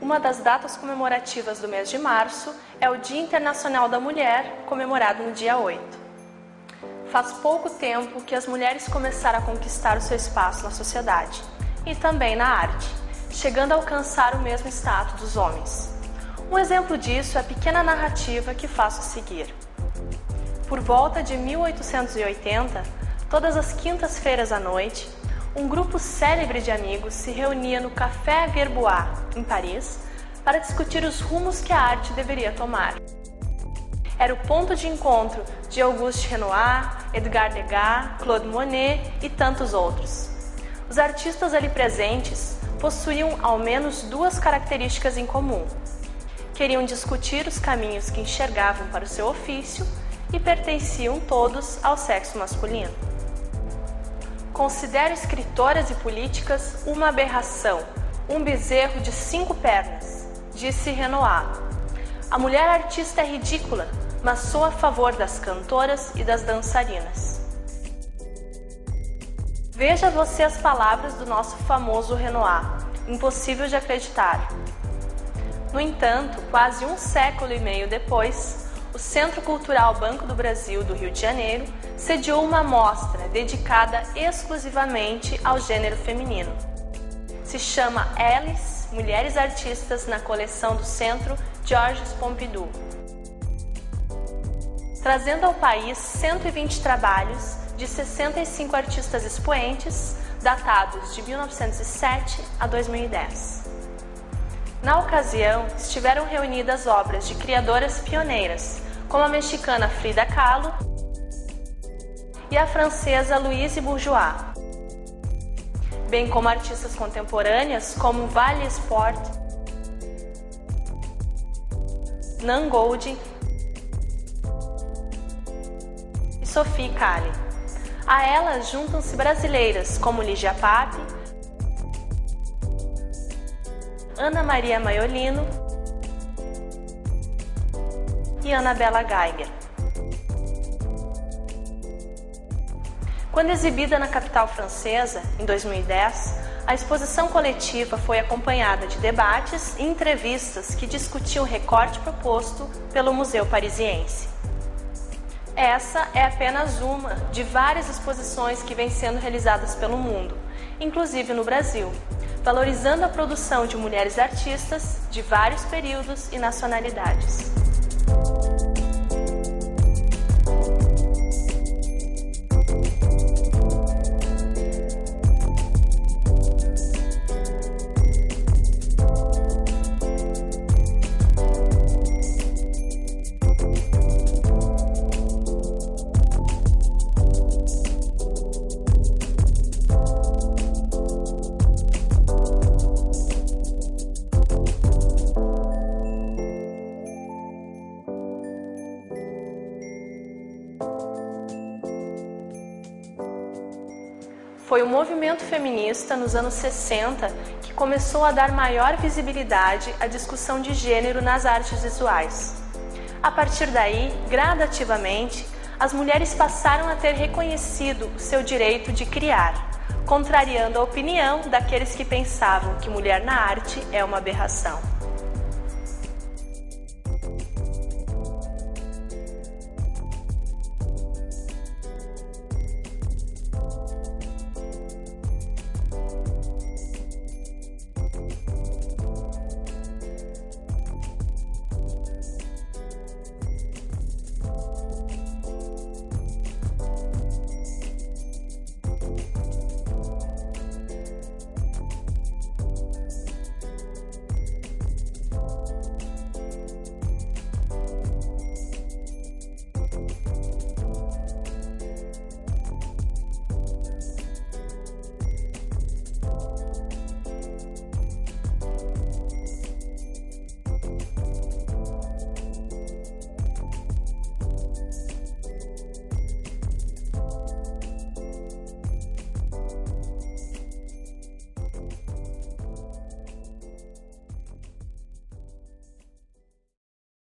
Uma das datas comemorativas do mês de março é o Dia Internacional da Mulher, comemorado no dia 8. Faz pouco tempo que as mulheres começaram a conquistar o seu espaço na sociedade e também na arte, chegando a alcançar o mesmo status dos homens. Um exemplo disso é a pequena narrativa que faço a seguir. Por volta de 1880, todas as quintas-feiras à noite, um grupo célebre de amigos se reunia no Café Gerbois, em Paris, para discutir os rumos que a arte deveria tomar. Era o ponto de encontro de Auguste Renoir, Edgar Degas, Claude Monet e tantos outros. Os artistas ali presentes possuíam ao menos duas características em comum. Queriam discutir os caminhos que enxergavam para o seu ofício e pertenciam todos ao sexo masculino. Considero escritoras e políticas uma aberração, um bezerro de 5 pernas, disse Renoir. A mulher artista é ridícula, mas sou a favor das cantoras e das dançarinas. Veja você as palavras do nosso famoso Renoir, impossível de acreditar. No entanto, quase um século e meio depois, o Centro Cultural Banco do Brasil do Rio de Janeiro sediou uma mostra dedicada exclusivamente ao gênero feminino. Se chama Elis, Mulheres Artistas na coleção do Centro Georges Pompidou, trazendo ao país 120 trabalhos de 65 artistas expoentes, datados de 1907 a 2010. Na ocasião, estiveram reunidas obras de criadoras pioneiras, como a mexicana Frida Kahlo e a francesa Louise Bourgeois, bem como artistas contemporâneas como Valle Sport, Nan Goldin e Sophie Calle. A elas juntam-se brasileiras como Lígia Pape, Ana Maria Maiolino e Annabella Geiger. Quando exibida na capital francesa, em 2010, a exposição coletiva foi acompanhada de debates e entrevistas que discutiam o recorte proposto pelo Museu Parisiense. Essa é apenas uma de várias exposições que vêm sendo realizadas pelo mundo, inclusive no Brasil, valorizando a produção de mulheres artistas de vários períodos e nacionalidades. Foi o movimento feminista nos anos 60 que começou a dar maior visibilidade à discussão de gênero nas artes visuais. A partir daí, gradativamente, as mulheres passaram a ter reconhecido o seu direito de criar, contrariando a opinião daqueles que pensavam que mulher na arte é uma aberração.